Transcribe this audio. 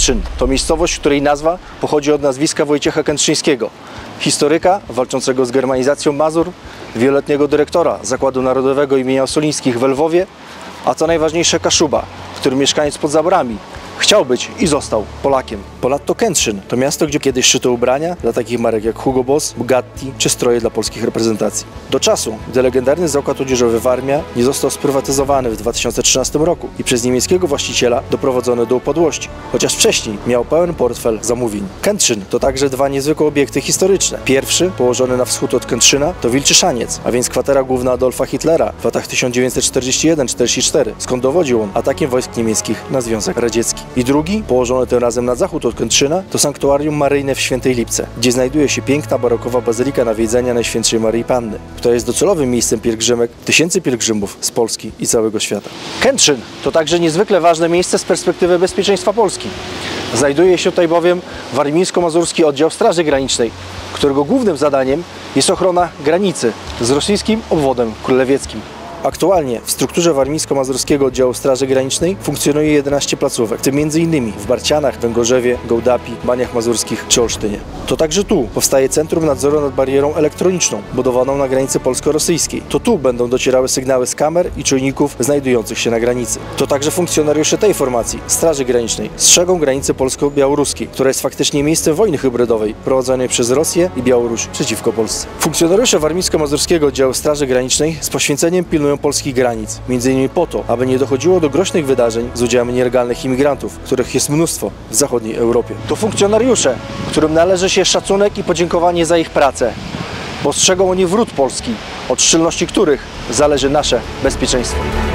Kętrzyn to miejscowość, której nazwa pochodzi od nazwiska Wojciecha Kętrzyńskiego, historyka walczącego z germanizacją Mazur, wieloletniego dyrektora Zakładu Narodowego imienia Ossolińskich w Lwowie, a co najważniejsze Kaszuba, w którym mieszkaniec pod zaborami chciał być i został Polakiem. Ponadto Kętrzyn to miasto, gdzie kiedyś szyto ubrania dla takich marek jak Hugo Boss, Bugatti czy stroje dla polskich reprezentacji. Do czasu, gdy legendarny zakład odzieżowy Warmia nie został sprywatyzowany w 2013 roku i przez niemieckiego właściciela doprowadzony do upadłości, chociaż wcześniej miał pełen portfel zamówień. Kętrzyn to także dwa niezwykłe obiekty historyczne. Pierwszy, położony na wschód od Kętrzyna, to Wilczyszaniec, a więc kwatera główna Adolfa Hitlera w latach 1941-44, skąd dowodził on atakiem wojsk niemieckich na Związek Radziecki. I drugi, położony tym razem na zachód od Kętrzyna, to sanktuarium maryjne w Świętej Lipce, gdzie znajduje się piękna barokowa bazylika Nawiedzenia Najświętszej Maryi Panny, która jest docelowym miejscem pielgrzymek tysięcy pielgrzymów z Polski i całego świata. Kętrzyn to także niezwykle ważne miejsce z perspektywy bezpieczeństwa Polski. Znajduje się tutaj bowiem Warmińsko-Mazurski Oddział Straży Granicznej, którego głównym zadaniem jest ochrona granicy z rosyjskim obwodem królewieckim. Aktualnie w strukturze Warmińsko-Mazurskiego Oddziału Straży Granicznej funkcjonuje 11 placówek, w tym m.in. w Barcianach, Węgorzewie, Gołdapi, Baniach Mazurskich czy Olsztynie. To także tu powstaje Centrum Nadzoru nad Barierą Elektroniczną, budowaną na granicy polsko-rosyjskiej. To tu będą docierały sygnały z kamer i czujników znajdujących się na granicy. To także funkcjonariusze tej formacji, Straży Granicznej, strzegą granicy polsko-białoruskiej, która jest faktycznie miejscem wojny hybrydowej prowadzonej przez Rosję i Białoruś przeciwko Polsce. Funkcjonariusze Warmińsko-Mazurskiego Oddziału Straży Granicznej z poświęceniem pilnują polskich granic, m.in. po to, aby nie dochodziło do groźnych wydarzeń z udziałem nielegalnych imigrantów, których jest mnóstwo w zachodniej Europie. To funkcjonariusze, którym należy się szacunek i podziękowanie za ich pracę, bo strzegą oni wrót Polski, od szczelności których zależy nasze bezpieczeństwo.